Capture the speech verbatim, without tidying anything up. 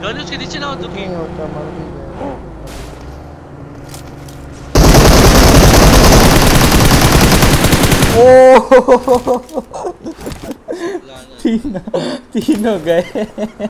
डॉली उसके नीचे ना हो दुखी नहीं होता, मर भी गया। ओ तीनों तीनों गए।